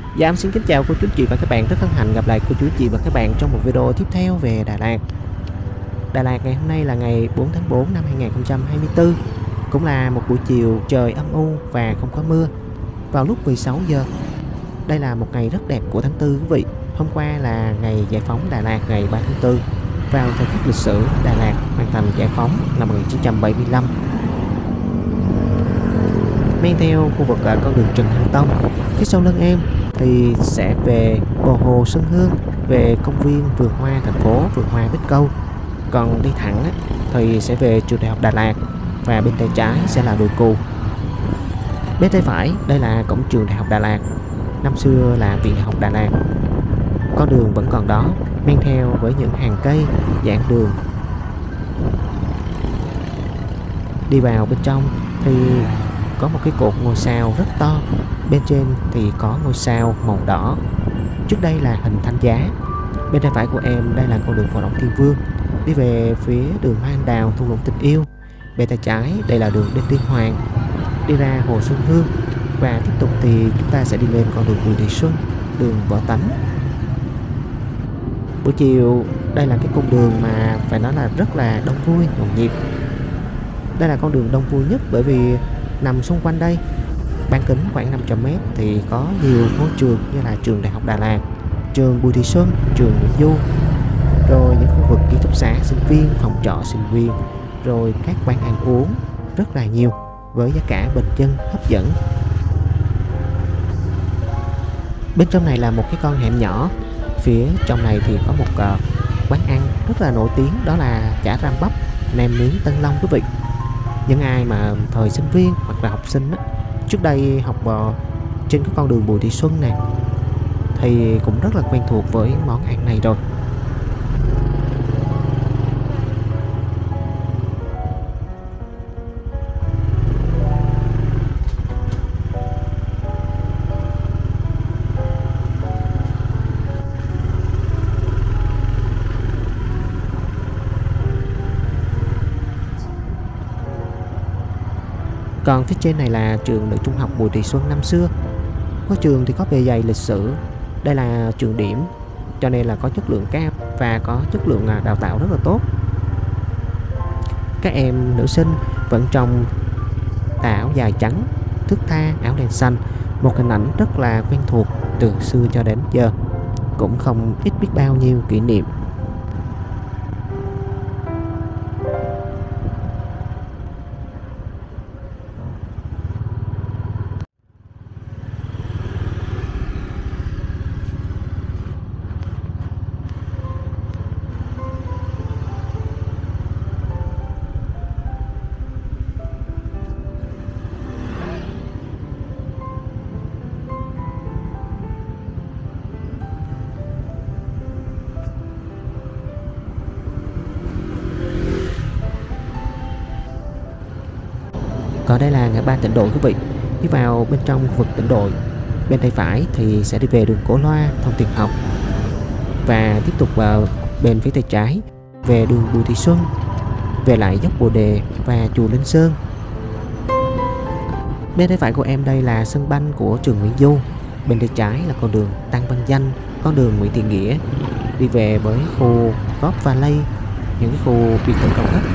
Dạ, em xin kính chào cô chú chị và các bạn, rất hân hạnh gặp lại cô chú chị và các bạn trong một video tiếp theo về Đà Lạt. Đà Lạt ngày hôm nay là ngày 4 tháng 4 năm 2024, cũng là một buổi chiều trời âm u và không có mưa vào lúc 16 giờ. Đây là một ngày rất đẹp của tháng 4 quý vị. Hôm qua là ngày giải phóng Đà Lạt ngày 3 tháng 4. Vào thời khắc lịch sử Đà Lạt hoàn thành giải phóng năm 1975. Men theo khu vực con đường Trần Thánh Tông, phía sau lưng em thì sẽ về bờ hồ Xuân Hương, về công viên vườn hoa thành phố, vườn hoa Bích Câu. Còn đi thẳng thì sẽ về trường đại học Đà Lạt, và bên tay trái sẽ là đồi Cù. Bên tay phải đây là cổng trường đại học Đà Lạt, năm xưa là viện đại học Đà Lạt. Con đường vẫn còn đó, men theo với những hàng cây, giảng đường. Đi vào bên trong thì có một cái cột ngôi sao rất to, bên trên thì có ngôi sao màu đỏ. Trước đây là hình thánh giá. Bên tay phải của em đây là con đường Phò Đổng Thiên Vương, đi về phía đường Hoa Anh Đào, thung lũng tình yêu. Bên tay trái đây là đường Đinh Tiên Hoàng, đi ra hồ Xuân Hương, và tiếp tục thì chúng ta sẽ đi lên con đường Bùi Thị Xuân, đường Võ Tánh. Buổi chiều đây là cái cung đường mà phải nói là rất là đông vui, nhộn nhịp. Đây là con đường đông vui nhất bởi vì nằm xung quanh đây, bán kính khoảng 500m thì có nhiều ngôi trường như là trường Đại học Đà Lạt, trường Bùi Thị Xuân, trường Nguyễn Du, rồi những khu vực ký túc xá sinh viên, phòng trọ sinh viên, rồi các quán ăn uống rất là nhiều với giá cả bình dân hấp dẫn. Bên trong này là một cái con hẻm nhỏ, phía trong này thì có một quán ăn rất là nổi tiếng, đó là chả ram bắp, nem nướng Tân Long quý vị. Những ai mà thời sinh viên hoặc là học sinh trước đây học trên cái con đường Bùi Thị Xuân này thì cũng rất là quen thuộc với món ăn này rồi. Còn phía trên này là trường nữ trung học Bùi Thị Xuân năm xưa. Ngôi trường thì có bề dày lịch sử. Đây là trường điểm, cho nên là có chất lượng cao và có chất lượng đào tạo rất là tốt. Các em nữ sinh vẫn trong tà áo dài trắng, thước tha, áo đen xanh, một hình ảnh rất là quen thuộc từ xưa cho đến giờ, cũng không ít biết bao nhiêu kỷ niệm. Còn đây là ngã ba Tịnh Độ quý vị. Đi vào bên trong khu vực Tịnh Độ, bên tay phải thì sẽ đi về đường Cổ Loa, Thông Tiền Học, và tiếp tục vào bên phía tay trái về đường Bùi Thị Xuân, về lại dốc Bồ Đề và chùa Linh Sơn. Bên tay phải của em đây là sân banh của trường Nguyễn Du. Bên tay trái là con đường Tăng Văn Danh, con đường Nguyễn Thị Nghĩa, đi về với khu Góp Valley, những cái khu biệt thự cao cấp.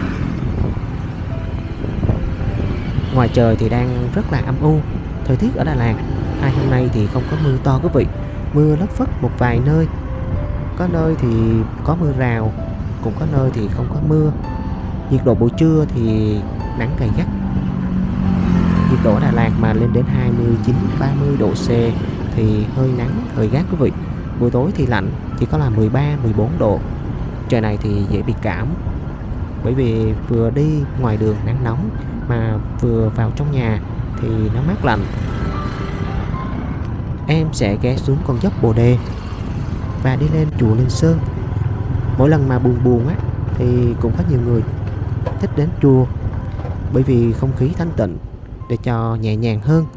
Ngoài trời thì đang rất là âm u. Thời tiết ở Đà Lạt hai hôm nay thì không có mưa to quý vị, mưa lất phất một vài nơi, có nơi thì có mưa rào, cũng có nơi thì không có mưa. Nhiệt độ buổi trưa thì nắng gay gắt. Nhiệt độ ở Đà Lạt mà lên đến 29-30 độ C thì hơi nắng, hơi gắt quý vị. Buổi tối thì lạnh, chỉ có là 13-14 độ. Trời này thì dễ bị cảm, bởi vì vừa đi ngoài đường nắng nóng mà vừa vào trong nhà thì nó mát lạnh. Em sẽ ghé xuống con dốc Bồ Đề và đi lên chùa Linh Sơn. Mỗi lần mà buồn thì cũng có nhiều người thích đến chùa, bởi vì không khí thanh tịnh để cho nhẹ nhàng hơn.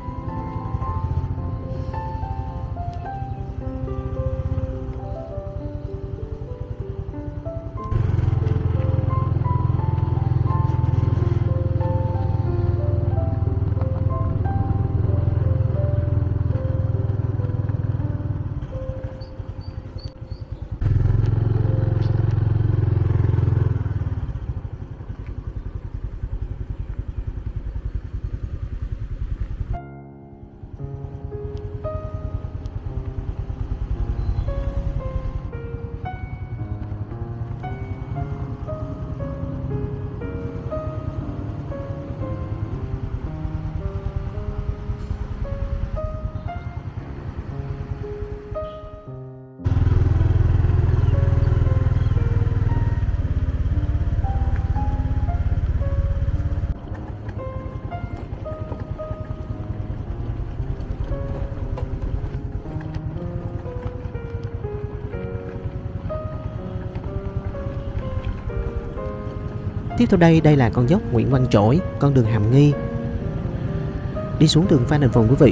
Tiếp theo đây là con dốc Nguyễn Văn Trỗi, con đường Hàm Nghi. Đi xuống đường Phan Đình Phùng quý vị.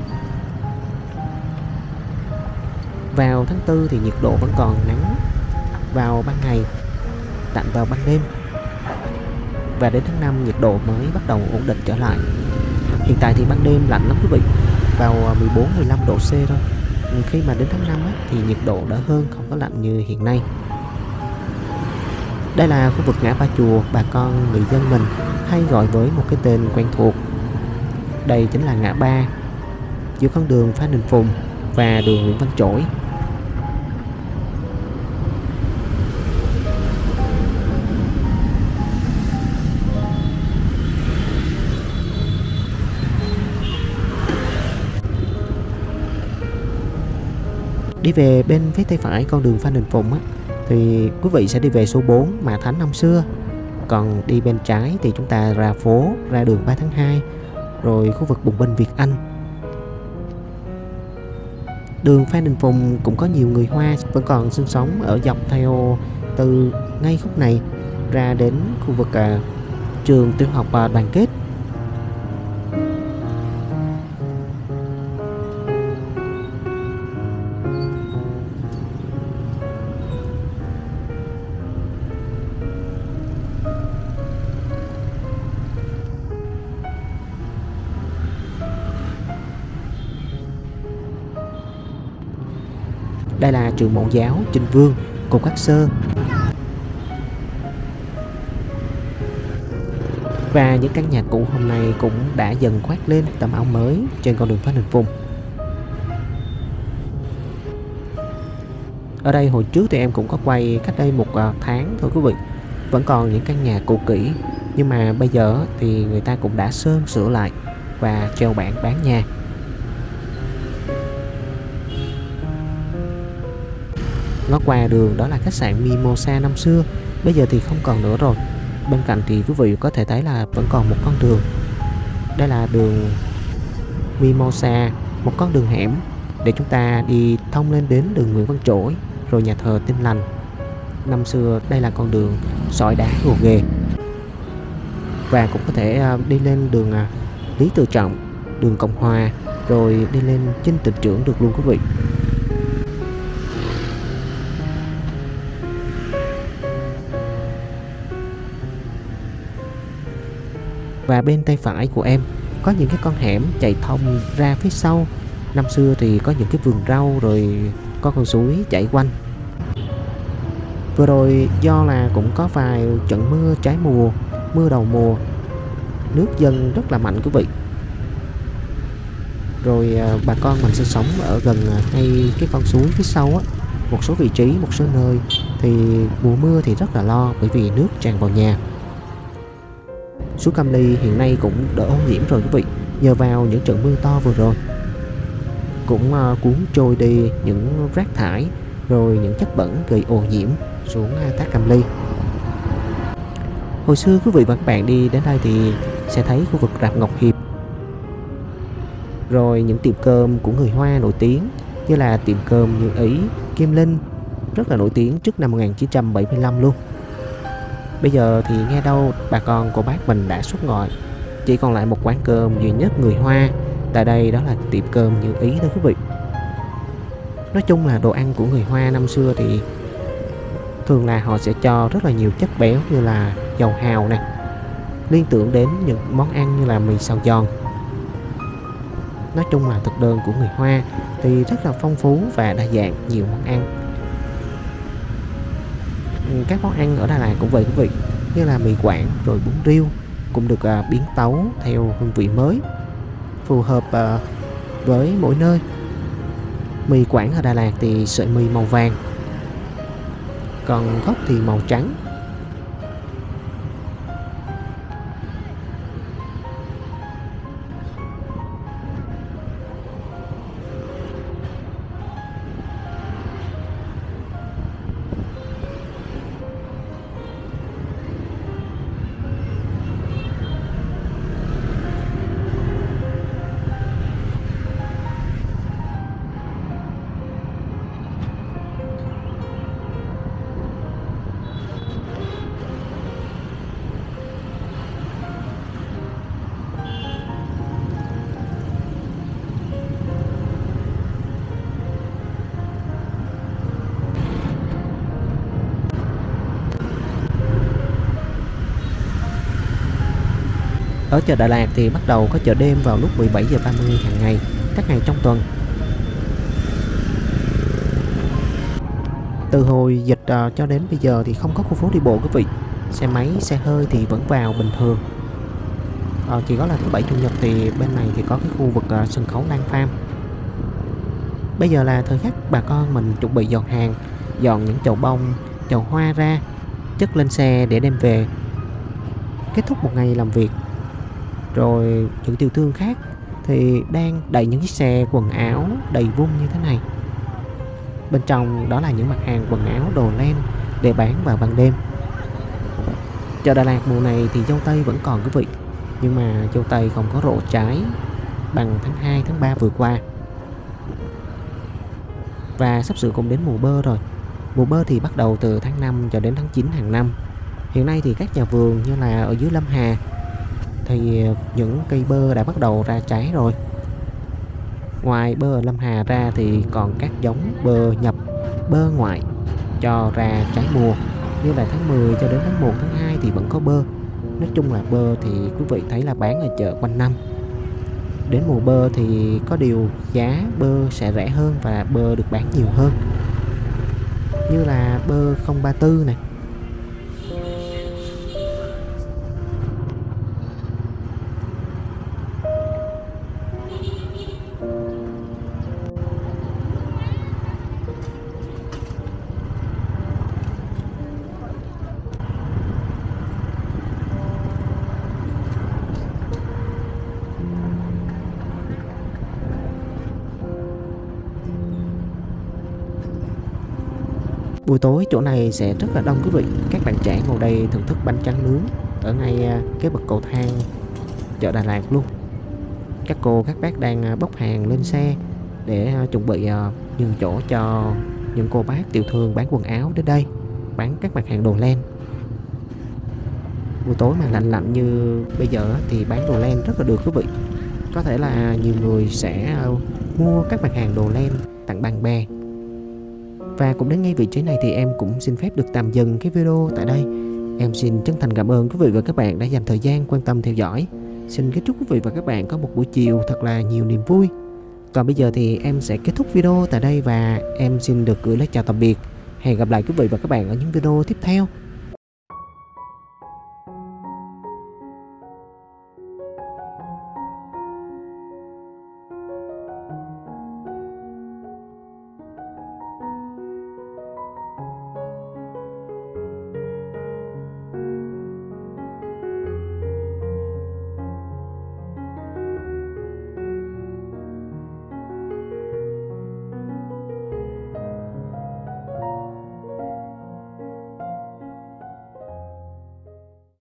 Vào tháng 4 thì nhiệt độ vẫn còn nắng vào ban ngày, tạnh vào ban đêm. Và đến tháng 5 nhiệt độ mới bắt đầu ổn định trở lại. Hiện tại thì ban đêm lạnh lắm quý vị, vào 14-15 độ C thôi. Khi mà đến tháng 5 á, thì nhiệt độ đỡ hơn, không có lạnh như hiện nay. Đây là khu vực ngã Ba Chùa, bà con người dân mình hay gọi với một cái tên quen thuộc. Đây chính là ngã ba giữa con đường Phan Đình Phùng và đường Nguyễn Văn Trỗi. Đi về bên phía tay phải con đường Phan Đình Phùng á, thì quý vị sẽ đi về số 4 Mã Thánh năm xưa. Còn đi bên trái thì chúng ta ra phố, ra đường 3 tháng 2, rồi khu vực bùng binh Việt Anh. Đường Phan Đình Phùng cũng có nhiều người Hoa vẫn còn sinh sống ở dọc theo từ ngay khúc này ra đến khu vực trường tiểu học Đoàn Kết. Đây là trường mẫu giáo Trinh Vương, Cục Cát Sơ. Và những căn nhà cũ hôm nay cũng đã dần khoác lên tấm áo mới trên con đường Phan Đình Phùng. Ở đây hồi trước thì em cũng có quay cách đây một tháng thôi quý vị. Vẫn còn những căn nhà cũ kỹ, nhưng mà bây giờ thì người ta cũng đã sơn sửa lại và treo bảng bán nhà. Ngó qua đường đó là khách sạn Mimosa năm xưa, bây giờ thì không còn nữa rồi. Bên cạnh thì quý vị có thể thấy là vẫn còn một con đường. Đây là đường Mimosa, một con đường hẻm để chúng ta đi thông lên đến đường Nguyễn Văn Trỗi, rồi nhà thờ Tin Lành. Năm xưa đây là con đường sỏi đá gồ ghề. Và cũng có thể đi lên đường Lý Tự Trọng, đường Cộng Hòa, rồi đi lên Chinh Tịnh Trưởng được luôn quý vị. Và bên tay phải của em có những cái con hẻm chạy thông ra phía sau. Năm xưa thì có những cái vườn rau, rồi có con suối chảy quanh. Vừa rồi do là cũng có vài trận mưa trái mùa, mưa đầu mùa, nước dâng rất là mạnh quý vị. Rồi bà con mình sinh sống ở gần ngay cái con suối phía sau á, một số vị trí, một số nơi thì mùa mưa thì rất là lo, bởi vì nước tràn vào nhà. Suối Cam Ly hiện nay cũng đỡ ô nhiễm rồi quý vị, nhờ vào những trận mưa to vừa rồi. Cũng cuốn trôi đi những rác thải, rồi những chất bẩn gây ô nhiễm xuống thác Cam Ly. Hồi xưa quý vị và các bạn đi đến đây thì sẽ thấy khu vực rạp Ngọc Hiệp, rồi những tiệm cơm của người Hoa nổi tiếng như là tiệm cơm Như Ý, Kim Linh, rất là nổi tiếng trước năm 1975 luôn. Bây giờ thì nghe đâu bà con cô bác mình đã xuất ngọi, chỉ còn lại một quán cơm duy nhất người Hoa tại đây, đó là tiệm cơm Như Ý đó quý vị. Nói chung là đồ ăn của người Hoa năm xưa thì thường là họ sẽ cho rất là nhiều chất béo như là dầu hào nè, liên tưởng đến những món ăn như là mì xào giòn. Nói chung là thực đơn của người Hoa thì rất là phong phú và đa dạng, nhiều món ăn. Các món ăn ở Đà Lạt cũng vậy quý vị, như là mì Quảng rồi bún riêu cũng được biến tấu theo hương vị mới, phù hợp với mỗi nơi. Mì Quảng ở Đà Lạt thì sợi mì màu vàng, còn gốc thì màu trắng. Ở chợ Đà Lạt thì bắt đầu có chợ đêm vào lúc 17 giờ 30 hàng ngày, các ngày trong tuần. Từ hồi dịch cho đến bây giờ thì không có khu phố đi bộ quý vị. Xe máy, xe hơi thì vẫn vào bình thường. Chỉ có là thứ bảy chủ nhật thì bên này thì có cái khu vực sân khấu Lan Farm. Bây giờ là thời khắc bà con mình chuẩn bị dọn hàng, dọn những chậu bông, chậu hoa ra, chất lên xe để đem về. Kết thúc một ngày làm việc, rồi những tiểu thương khác thì đang đẩy những chiếc xe quần áo đầy vung như thế này. Bên trong đó là những mặt hàng quần áo, đồ len để bán vào ban đêm. Chợ Đà Lạt mùa này thì dâu tây vẫn còn quý vị, nhưng mà dâu tây không có rộ trái bằng tháng 2, tháng 3 vừa qua. Và sắp sửa cũng đến mùa bơ rồi. Mùa bơ thì bắt đầu từ tháng 5 cho đến tháng 9 hàng năm. Hiện nay thì các nhà vườn như là ở dưới Lâm Hà thì những cây bơ đã bắt đầu ra trái rồi. Ngoài bơ ở Lâm Hà ra thì còn các giống bơ nhập, bơ ngoại cho ra trái mùa. Như là tháng 10 cho đến tháng 1, tháng 2 thì vẫn có bơ. Nói chung là bơ thì quý vị thấy là bán ở chợ quanh năm. Đến mùa bơ thì có điều giá bơ sẽ rẻ hơn và bơ được bán nhiều hơn. Như là bơ 034 này. Buổi tối chỗ này sẽ rất là đông quý vị. Các bạn trẻ ngồi đây thưởng thức bánh tráng nướng ở ngay cái bậc cầu thang chợ Đà Lạt luôn. Các cô các bác đang bốc hàng lên xe để chuẩn bị nhường chỗ cho những cô bác tiểu thương bán quần áo đến đây bán các mặt hàng đồ len. Buổi tối mà lạnh lạnh như bây giờ thì bán đồ len rất là được quý vị. Có thể là nhiều người sẽ mua các mặt hàng đồ len tặng bạn bè. Và cũng đến ngay vị trí này thì em cũng xin phép được tạm dừng cái video tại đây. Em xin chân thành cảm ơn quý vị và các bạn đã dành thời gian quan tâm theo dõi. Xin kính chúc quý vị và các bạn có một buổi chiều thật là nhiều niềm vui. Còn bây giờ thì em sẽ kết thúc video tại đây và em xin được gửi lời chào tạm biệt. Hẹn gặp lại quý vị và các bạn ở những video tiếp theo.